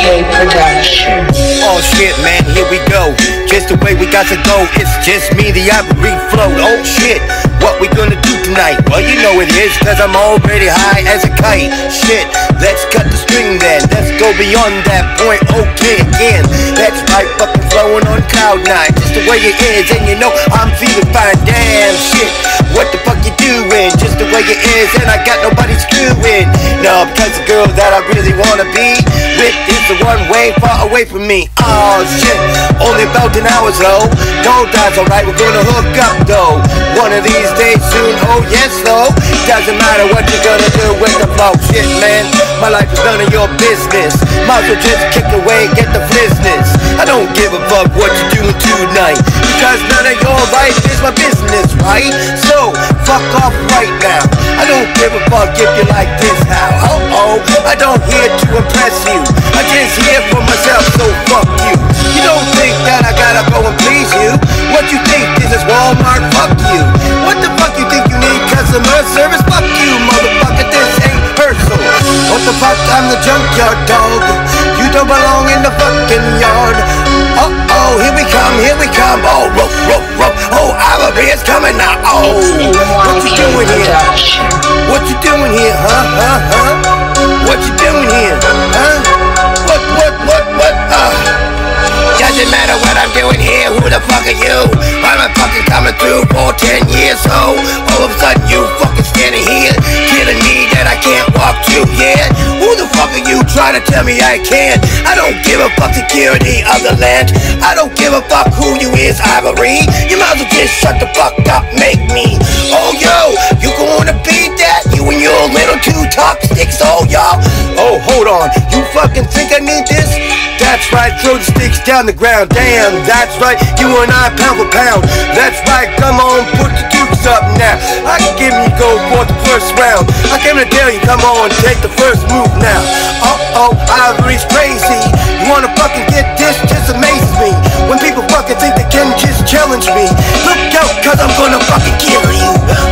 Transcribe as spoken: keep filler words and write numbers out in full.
Production. Oh shit, man, here we go. Just the way we got to go. It's just me, the Ivory float. Oh shit, what we gonna do tonight? Well, you know it is, cause I'm already high as a kite. Shit, let's cut the string then. Let's go beyond that point. Okay, again, that's right, fucking flowing on cloud nine. Just the way it is, and you know I'm feeling fine. Damn shit, what the fuck you doing? Just the way it is, and I got nobody screwing. No, because the girl that I really wanna be with is the one way far away from me. Oh shit, only about an hour though. Don't die's alright, we're gonna hook up though. One of these days soon, oh yes though. Doesn't matter what you're gonna do with the flow. Shit man, my life is none of your business. Might as well just kick away, get the business. I don't give a fuck what you're doing tonight, because none of your life is my business, right? So, fuck off right now. I don't give a fuck if you like this how. Oh oh, I don't here to impress you. I just here for myself, so fuck you. You don't think that I gotta go and please you? What you think this is Walmart? Fuck you. What the fuck you think you need customer service? Fuck you, motherfucker, this ain't personal. What the fuck, I'm the junkyard dog. You don't belong in the fucking yard. Uh oh, here we come, here we come. Oh, rope, rope, rope. Oh, Ivory is coming now. Oh, what you doing here? What you doing here, huh, huh, huh? What you doing here, huh? What, what, what, what, uh doesn't matter what I'm doing here, who the fuck are you? I'm a fucking coming through for ten years, so all of a sudden you fucking standing here, telling me that I can't walk too, yeah? Who the fuck are you trying to tell me I can? I don't give a fuck security of the land. I don't give a fuck who you is, Ivory. You might as well just shut the fuck up, make me. Oh yo, you gonna beat that? You and your little two top sticks, oh y'all. Oh, hold on, you fucking think I need this? That's right, throw the sticks down the ground. Damn, that's right, you and I pound for pound. That's right, come on, put the dukes up now. I can give you go for the first round. I came to tell you, come on, take the first move now. Uh-oh, Ivory's crazy. You wanna fucking get this? Just amaze me. When people fucking think they can just challenge me, look out, cause I'm gonna fucking kill you.